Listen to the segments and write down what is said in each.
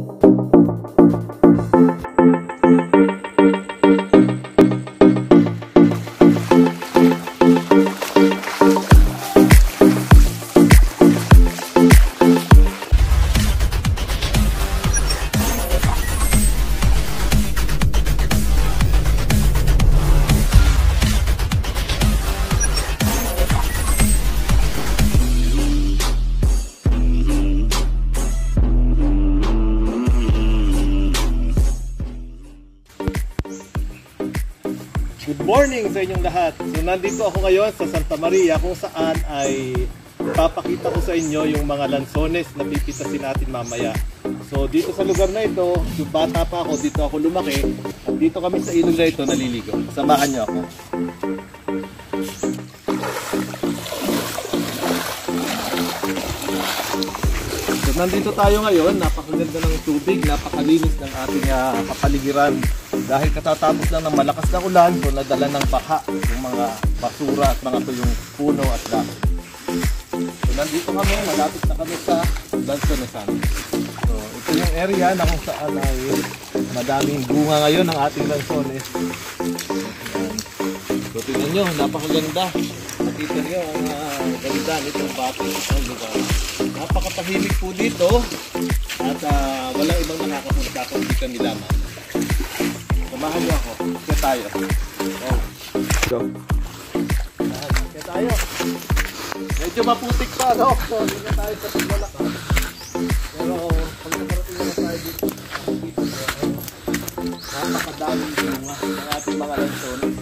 Good morning sa inyong lahat. So nandito ako ngayon sa Santa Maria kung saan ay papakita ko sa inyo yung mga lansones na pipitasin natin mamaya. So dito sa lugar na ito, yung bata pa ako, dito ako lumaki. Dito kami sa ilog na ito naliligo. Samahan niyo ako. So nandito tayo ngayon, napakaganda ng tubig, napakalinis ng ating kapaligiran. Dahil katatapos lang ng malakas na ulan, so nadala ng baha yung mga basura at mga tuyong puno at dahon. So nandito kami, malapit na kami sa Lansonesan. So ito yung area na kung saan ay madaming bunga ngayon ng ating lansones. So tingnan nyo, napakaganda. Nakita nyo ang ganda nitong bakit ng lugar. Napakatahimik po dito at walang ibang nakakapunta kung di kami lamang. Samahan niyo ako. Kaya tayo. Go. Kaya tayo. Medyo maputik pa, no? So, hindi na tayo sa paglalakad. Pero, pag nakarating na tayo dito, napakadaming bunga ng ating mga lansones.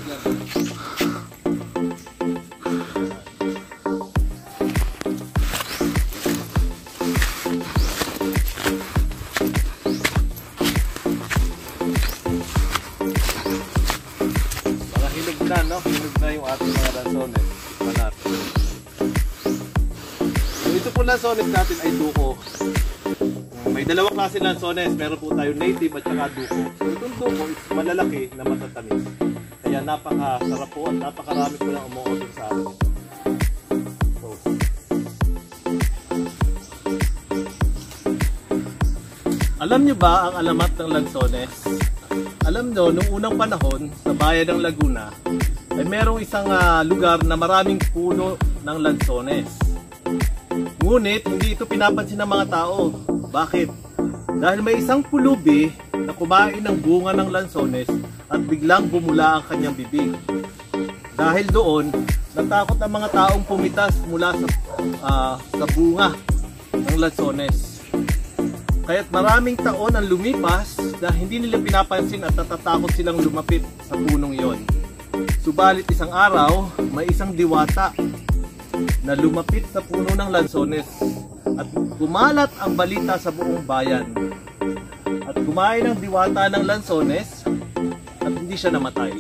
Hinog na yung ating mga lansones. So ito po lansones natin ay duko. May dalawang klase lansones. Meron po tayo native at saka duko. So itong duko is malalaki na matatamis. Kaya napakasarap po at napakarami po lang umuodon sa akin. So, alam nyo ba ang alamat ng lansones? Alam nyo, nung unang panahon sa bayan ng Laguna ay merong isang lugar na maraming puno ng lansones. Ngunit hindi ito pinapansin ng mga tao. Bakit? Dahil may isang pulubi na kumain ng bunga ng lansones at biglang bumula ang kanyang bibig. Dahil doon, natakot ang mga taong pumitas mula sa bunga ng lansones. Kaya't maraming taon ang lumipas na hindi nila pinapansin at natatakot silang lumapit sa punong yon. Subalit isang araw, may isang diwata na lumapit sa puno ng lansones at kumalat ang balita sa buong bayan. At kumain ang diwata ng lansones at hindi siya namatay.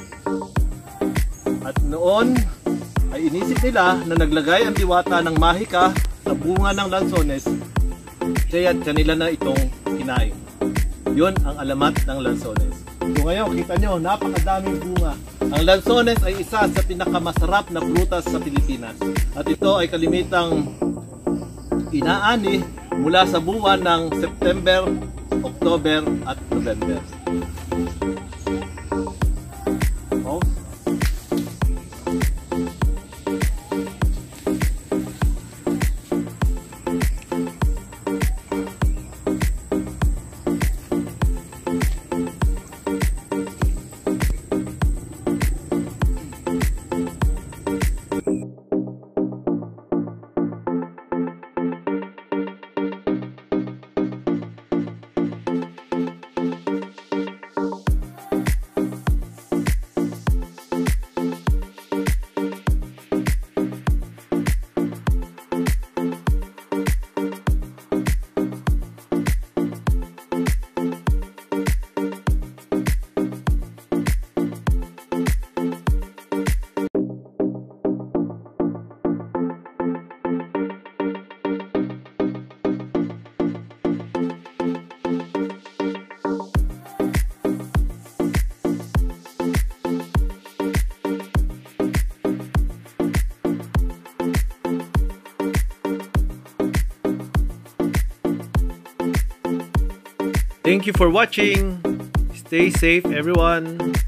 At noon ay inisip nila na naglagay ang diwata ng mahika sa bunga ng lansones, kaya't kanila na itong kinain. Yun ang alamat ng lansones. So ngayon, kita nyo, napakadaming bunga. Ang lansones ay isa sa pinakamasarap na prutas sa Pilipinas. At ito ay kalimitang inaani mula sa buwan ng September, October at November. Oh. Thank you for watching. Stay safe, everyone.